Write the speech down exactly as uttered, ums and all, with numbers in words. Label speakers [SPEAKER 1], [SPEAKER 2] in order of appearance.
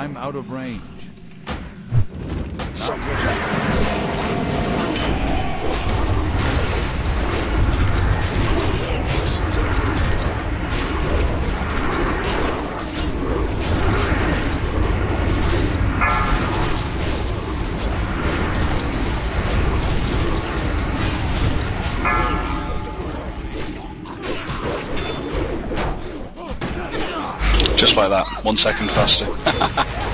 [SPEAKER 1] I'm out of range.
[SPEAKER 2] Just like that, one second faster.